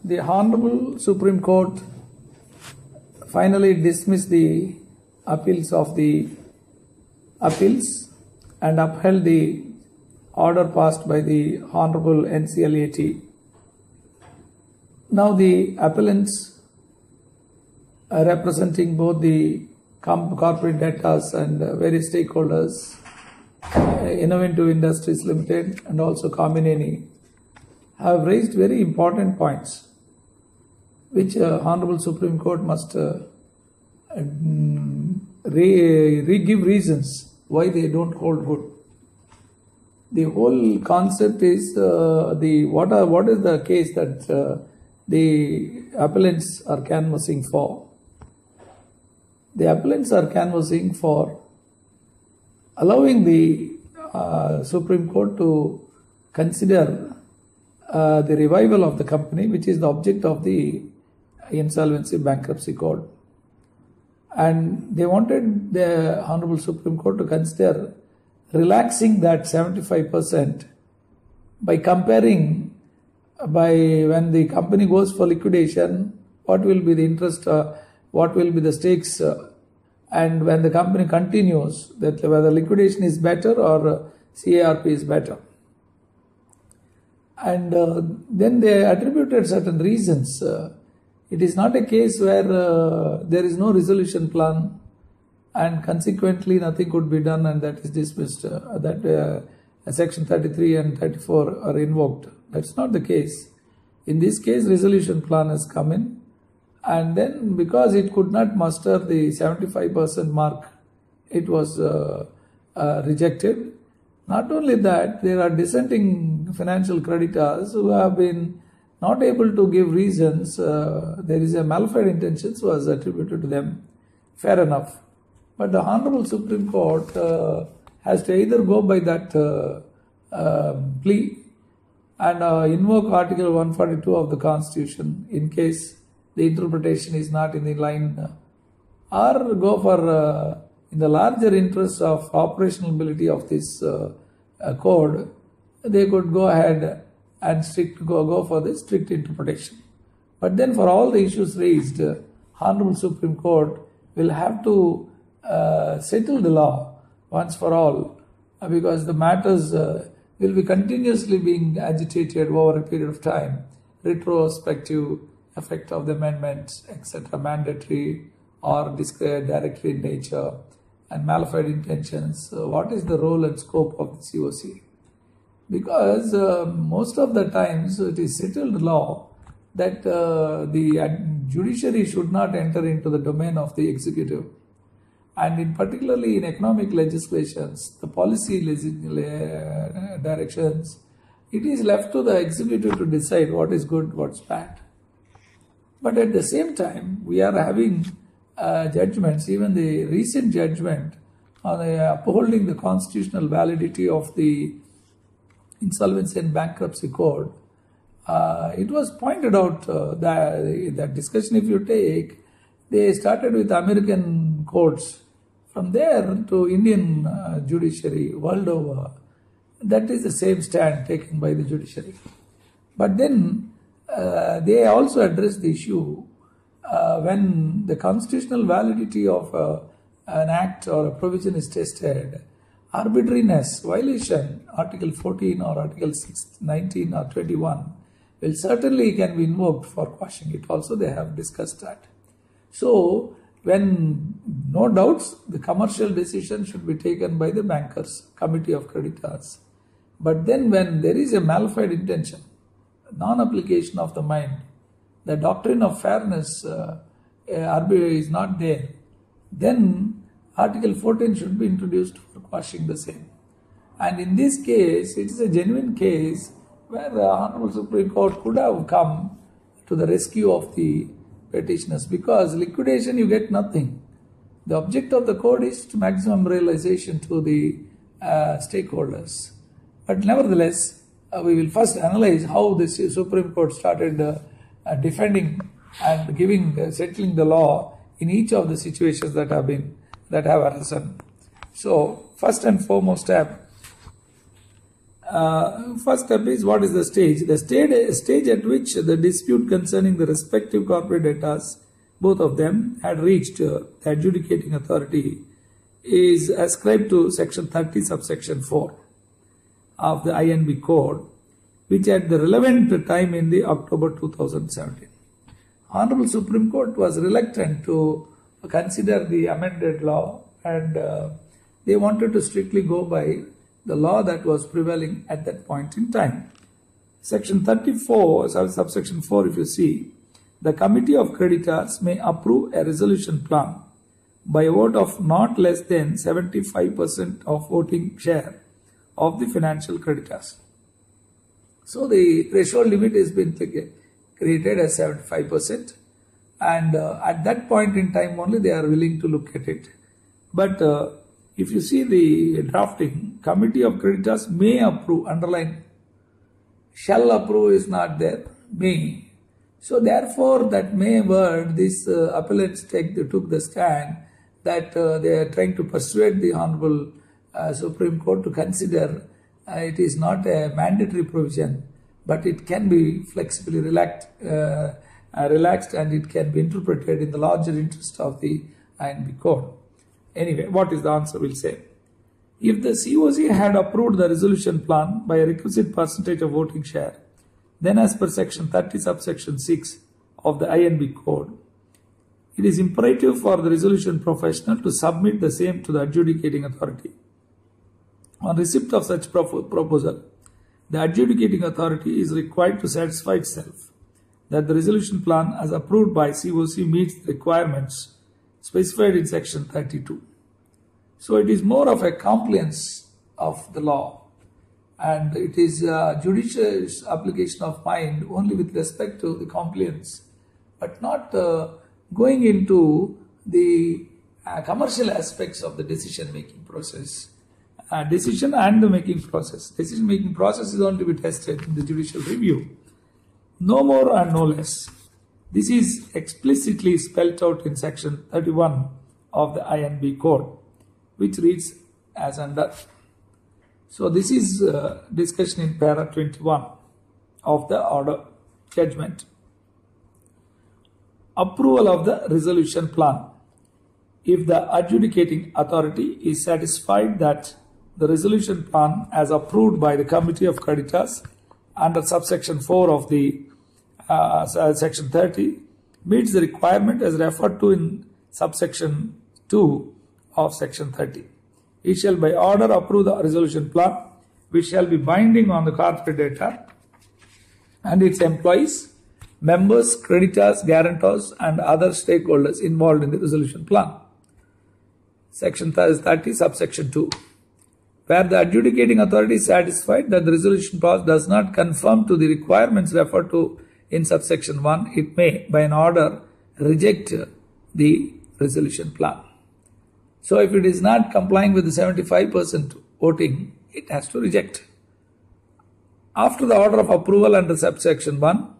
The Honorable Supreme Court finally dismissed the appeals of the appeals and upheld the order passed by the Honorable NCLAT. Now the appellants representing both the corporate debtors and various stakeholders, Innovative Industries Limited and also Kamineni, have raised very important points which Honorable Supreme Court must give reasons why they don't hold good. The whole concept is what is the case that the appellants are canvassing for. The appellants are canvassing for allowing the Supreme Court to consider the revival of the company, which is the object of the Insolvency Bankruptcy Code. And they wanted the Honorable Supreme Court to consider relaxing that 75% by comparing when the company goes for liquidation, what will be the interest, what will be the stakes, and when the company continues, that whether liquidation is better or CARP is better. And then they attributed certain reasons. It is not a case where there is no resolution plan and consequently nothing could be done and that is dismissed, that Section 33 and 34 are invoked. That's not the case. In this case, resolution plan has come in, and then because it could not muster the 75% mark, it was rejected. Not only that, there are dissenting financial creditors who have been not able to give reasons. There is a malafide intentions was attributed to them. Fair enough. But the Honorable Supreme Court has to either go by that plea and invoke Article 142 of the Constitution in case the interpretation is not in the line, or go for in the larger interest of operational ability of this code, they could go ahead and go for the strict interpretation. But then for all the issues raised, Honorable Supreme Court will have to settle the law once for all, because the matters will be continuously being agitated over a period of time. Retrospective effect of the amendments, etc., mandatory or directory in nature, and malafide intentions. What is the role and scope of the COC? Because most of the times it is settled law that the judiciary should not enter into the domain of the executive. And in particularly in economic legislations, the policy directions, it is left to the executive to decide what is good, what's bad. But at the same time, we are having judgments, even the recent judgment on upholding the constitutional validity of the Insolvency and Bankruptcy Code. It was pointed out that discussion, if you take, they started with American courts. From there to Indian judiciary world over, that is the same stand taken by the judiciary. But then they also address the issue when the constitutional validity of an act or a provision is tested, arbitrariness, violation, Article 14 or Article 19 or 21 will certainly can be invoked for quashing it. Also they have discussed that. So when no doubts, the commercial decision should be taken by the bankers, committee of creditors. But then when there is a malafide intention, non-application of the mind, the doctrine of fairness is not there, then Article 14 should be introduced for quashing the same. And in this case, it is a genuine case where the Honorable Supreme Court could have come to the rescue of the petitioners, because liquidation you get nothing. The object of the code is to maximum realization to the stakeholders. But nevertheless, we will first analyze how the Supreme Court started defending and settling the law in each of the situations that have arisen. So, first and foremost step, First step is, what is the stage? The stage at which the dispute concerning the respective corporate debtors, both of them, had reached the adjudicating authority is ascribed to section 30 subsection 4 of the INB code, which at the relevant time in the October 2017. Honorable Supreme Court was reluctant to consider the amended law, and they wanted to strictly go by the law that was prevailing at that point in time. Section 34, subsection 4, if you see, the committee of creditors may approve a resolution plan by a vote of not less than 75% of voting share of the financial creditors. So the threshold limit has been created as 75%, and at that point in time only they are willing to look at it. But if you see the drafting, committee of creditors may approve, underline, shall approve is not there, may. So therefore that may word, this appellants took the stand that they are trying to persuade the Honorable Supreme Court to consider it is not a mandatory provision, but it can be flexibly relaxed and it can be interpreted in the larger interest of the INB code. Anyway, what is the answer? We'll say, if the COC had approved the resolution plan by a requisite percentage of voting share, then as per section 30 subsection 6 of the INB code, it is imperative for the resolution professional to submit the same to the adjudicating authority. On receipt of such proposal, the adjudicating authority is required to satisfy itself that the resolution plan as approved by COC meets the requirements specified in section 32. So it is more of a compliance of the law, and it is judicious application of mind only with respect to the compliance, but not going into the commercial aspects of the decision-making process. Decision and the making process. Decision-making process is only to be tested in the judicial review. No more and no less. This is explicitly spelled out in section 31 of the INB code, which reads as under. So this is discussion in para 21 of the order judgment. Approval of the resolution plan. If the adjudicating authority is satisfied that the resolution plan as approved by the committee of creditors under subsection 4 of the section 30 meets the requirement as referred to in subsection 2 of section 30. It shall by order approve the resolution plan, which shall be binding on the corporate debtor and its employees, members, creditors, guarantors, and other stakeholders involved in the resolution plan. Section 30, subsection 2. Where the adjudicating authority is satisfied that the resolution clause does not conform to the requirements referred to in subsection 1, it may, by an order, reject the resolution plan. So if it is not complying with the 75% voting, it has to reject. After the order of approval under subsection 1,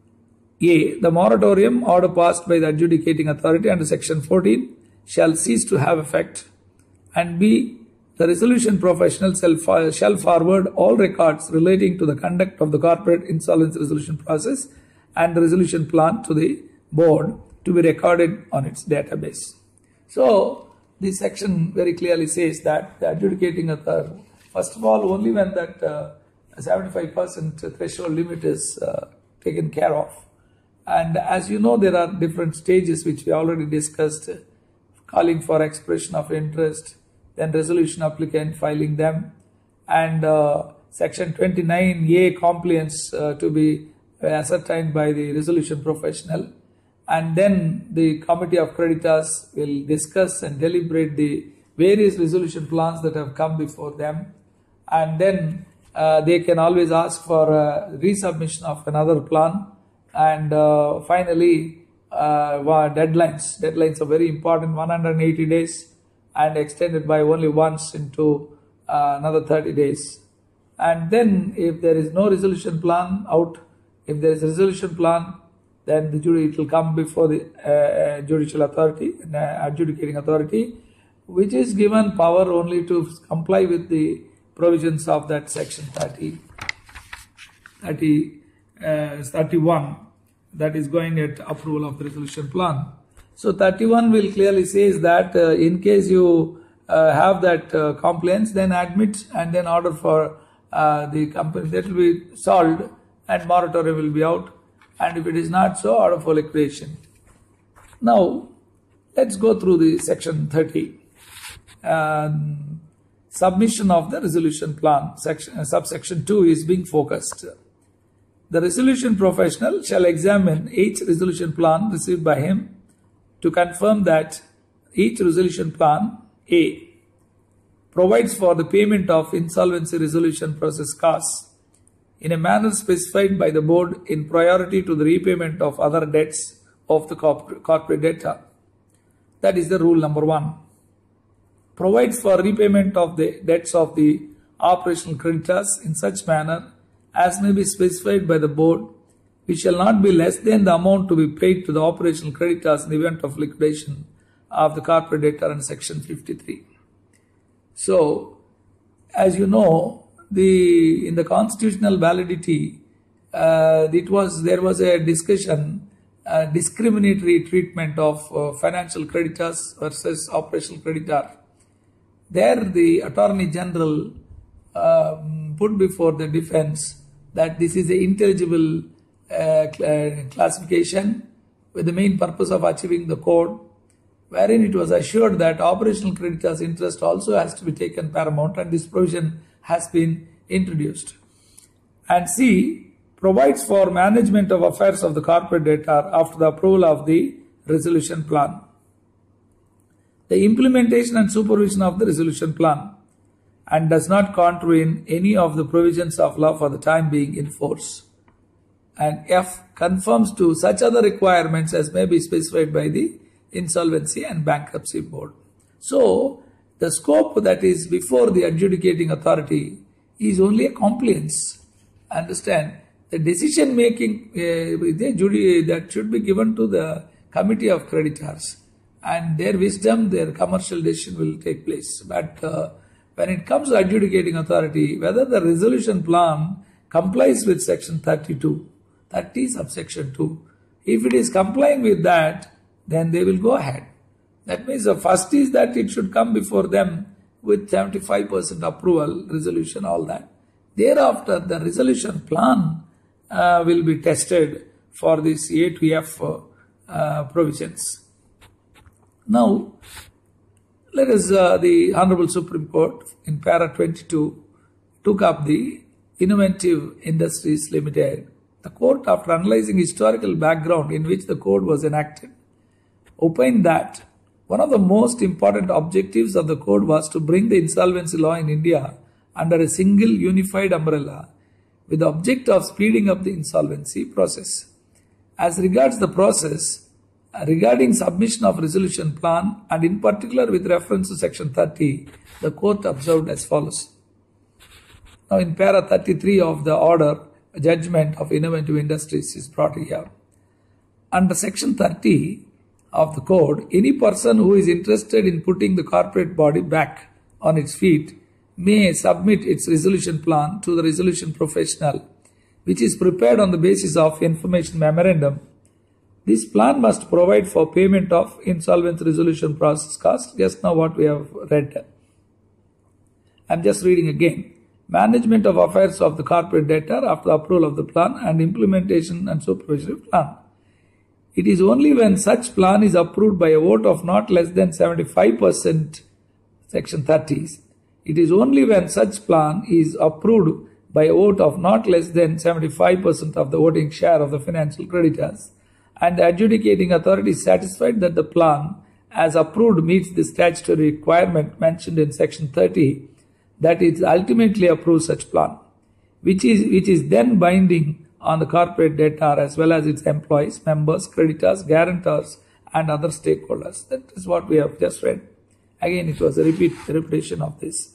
A, the moratorium order passed by the adjudicating authority under section 14 shall cease to have effect, and B, the resolution professional shall forward all records relating to the conduct of the corporate insolvency resolution process and the resolution plan to the board to be recorded on its database. So this section very clearly says that the adjudicating authority, first of all, only when that 75% threshold limit is taken care of. And as you know, there are different stages which we already discussed, calling for expression of interest, then resolution applicant filing them, and section 29A compliance to be ascertained by the resolution professional, and then the committee of creditors will discuss and deliberate the various resolution plans that have come before them, and then they can always ask for resubmission of another plan, and finally deadlines are very important, 180 days and extended by only once into another 30 days. And then if there is no resolution plan out, if there is a resolution plan, then the jury, it will come before the judicial authority, adjudicating authority, which is given power only to comply with the provisions of that section 31 that is going at approval of the resolution plan. So 31 will clearly says that in case you have that complaints, then admit and then order for the company, that will be solved and moratorium will be out, and if it is not so, order for liquidation. Now let's go through the section 30. Submission of the resolution plan. Subsection 2 is being focused. The resolution professional shall examine each resolution plan received by him to confirm that each resolution plan A provides for the payment of insolvency resolution process costs in a manner specified by the board in priority to the repayment of other debts of the corporate debtor. That is the rule number 1. Provides for repayment of the debts of the operational creditors in such manner as may be specified by the board, which shall not be less than the amount to be paid to the operational creditors in the event of liquidation of the corporate debtor in section 53. So, as you know, in the constitutional validity, there was a discussion, discriminatory treatment of financial creditors versus operational creditor. There, the Attorney General put before the defense that this is an intelligible classification with the main purpose of achieving the code, wherein it was assured that operational creditors' interest also has to be taken paramount, and this provision has been introduced. And C provides for management of affairs of the corporate debtor after the approval of the resolution plan. The implementation and supervision of the resolution plan, and does not contravene any of the provisions of law for the time being in force. And F conforms to such other requirements as may be specified by the Insolvency and Bankruptcy Board. So, the scope that is before the adjudicating authority is only a compliance. Understand? The decision making that should be given to the committee of creditors, and their wisdom, their commercial decision will take place. But when it comes to adjudicating authority, whether the resolution plan complies with section 30 subsection 2, if it is complying with that, then they will go ahead. That means the first is that it should come before them with 75% approval, resolution, all that. Thereafter, the resolution plan will be tested for this A to F provisions. Now, let us, the Honorable Supreme Court in para 22 took up the Innovative Industries Limited. The court, after analyzing historical background in which the code was enacted, opined that one of the most important objectives of the code was to bring the insolvency law in India under a single unified umbrella with the object of speeding up the insolvency process. As regards the process, regarding submission of resolution plan, and in particular with reference to section 30, the court observed as follows. Now in para 33 of the order, a judgment of Innovative Industries is brought here. Under section 30 of the code, any person who is interested in putting the corporate body back on its feet may submit its resolution plan to the resolution professional, which is prepared on the basis of information memorandum. This plan must provide for payment of insolvency resolution process costs, just now what we have read. I am just reading again. Management of affairs of the corporate debtor after approval of the plan and implementation and supervision of plan. It is only when such plan is approved by a vote of not less than 75%, section 30. It is only when such plan is approved by a vote of not less than 75% of the voting share of the financial creditors, and the adjudicating authority is satisfied that the plan as approved meets the statutory requirement mentioned in section 30, that it ultimately approves such plan, which is then binding on the corporate debtor as well as its employees, members, creditors, guarantors, and other stakeholders. That is what we have just read. Again, it was a repetition of this.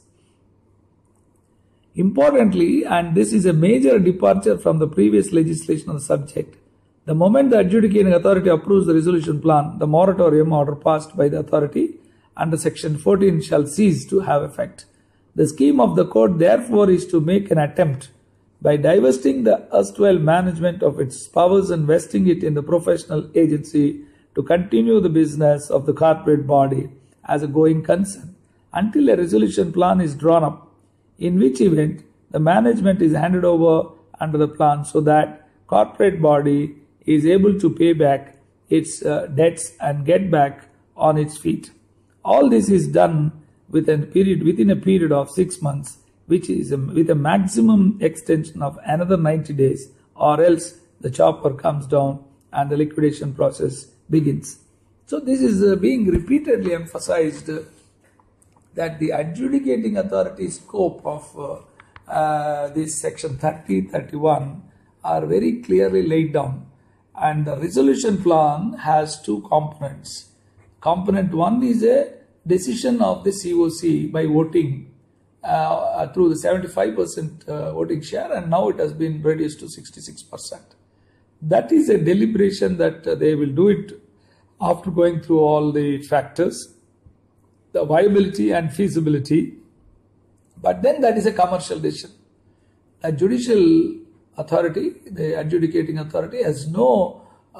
Importantly, and this is a major departure from the previous legislation on the subject, the moment the adjudicating authority approves the resolution plan, the moratorium order passed by the authority under section 14 shall cease to have effect. The scheme of the court therefore is to make an attempt by divesting the erstwhile management of its powers and vesting it in the professional agency to continue the business of the corporate body as a going concern until a resolution plan is drawn up, in which event the management is handed over under the plan so that corporate body is able to pay back its debts and get back on its feet. All this is done within a period of 6 months, which is with a maximum extension of another 90 days, or else the chopper comes down and the liquidation process begins. So this is being repeatedly emphasized that the adjudicating authority scope of this section 30, 31 are very clearly laid down, and the resolution plan has two components. Component 1 is a decision of the COC by voting through the 75% voting share, and now it has been reduced to 66%. That is a deliberation that they will do it after going through all the factors, the viability and feasibility. But then that is a commercial decision. A judicial authority, the adjudicating authority, has no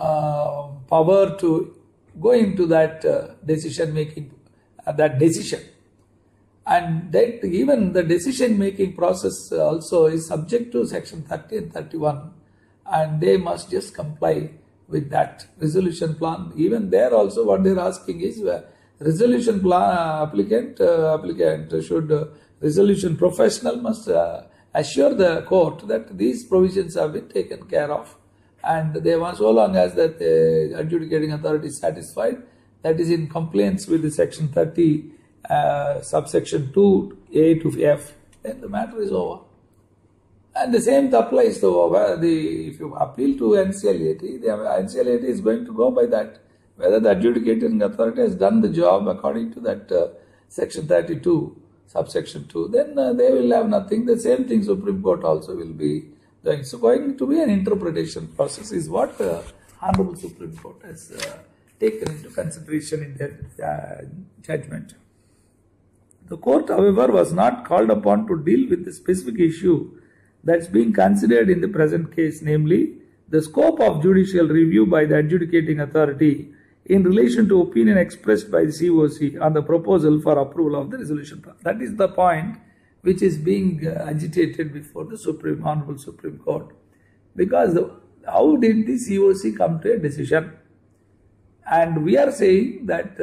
power to go into that decision making, that decision. And that even the decision making process also is subject to section 30 and 31, and they must just comply with that resolution plan. Even there also what they are asking is resolution plan applicant should resolution professional must assure the court that these provisions have been taken care of, and they want, so long as that the adjudicating authority is satisfied, that is in compliance with the section 30 subsection 2A to F, then the matter is over. And the same applies to if you appeal to NCLAT, the NCLAT is going to go by that, whether the adjudicating authority has done the job according to that section 32 subsection 2, then they will have nothing. The same thing Supreme Court also will be doing. So going to be an interpretation process is what Honorable Supreme Court has taken into consideration in their judgment. The court, however, was not called upon to deal with the specific issue that's being considered in the present case, namely the scope of judicial review by the adjudicating authority in relation to opinion expressed by the COC on the proposal for approval of the resolution plan. That is the point which is being agitated before the Honorable Supreme Court. Because how did the COC come to a decision? And we are saying that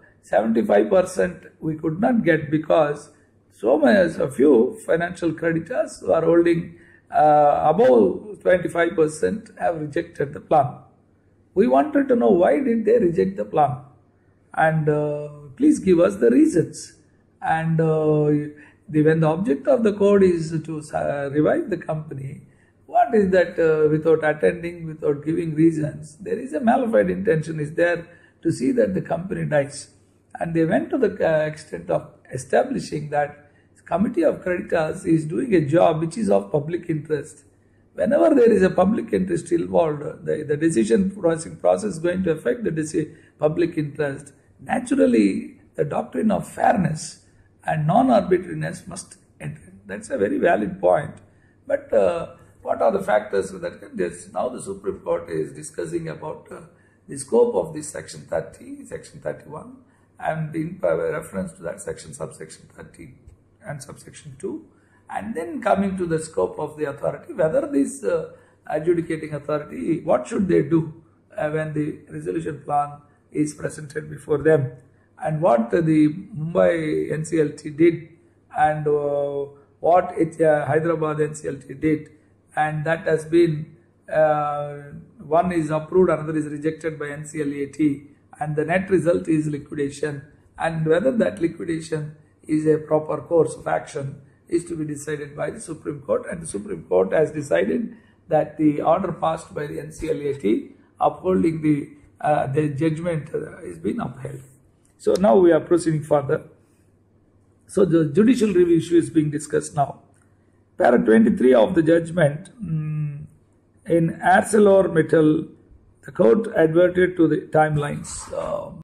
75% we could not get because a few financial creditors who are holding above 25% have rejected the plan. We wanted to know why did they reject the plan, and please give us the reasons. And when the object of the code is to revive the company, what is that without attending, without giving reasons? There is a malified intention is there to see that the company dies. And they went to the extent of establishing that committee of creditors is doing a job which is of public interest. Whenever there is a public interest involved, the decision process is going to affect the public interest. Naturally, the doctrine of fairness and non-arbitrariness must enter. That's a very valid point. But what are the factors that now the Supreme Court is discussing about the scope of this section 30, section 31, and in reference to that subsection 30 and subsection 2, and then coming to the scope of the authority, whether this adjudicating authority, what should they do when the resolution plan is presented before them, and what the Mumbai NCLT did, and what Hyderabad NCLT did, and that has been one is approved, another is rejected by NCLAT, and the net result is liquidation, and whether that liquidation is a proper course of action is to be decided by the Supreme Court, and the Supreme Court has decided that the order passed by the NCLAT upholding the judgment is being upheld. So now we are proceeding further. So the judicial review issue is being discussed now. Para 23 of the judgment in ArcelorMittal, the court adverted to the timelines.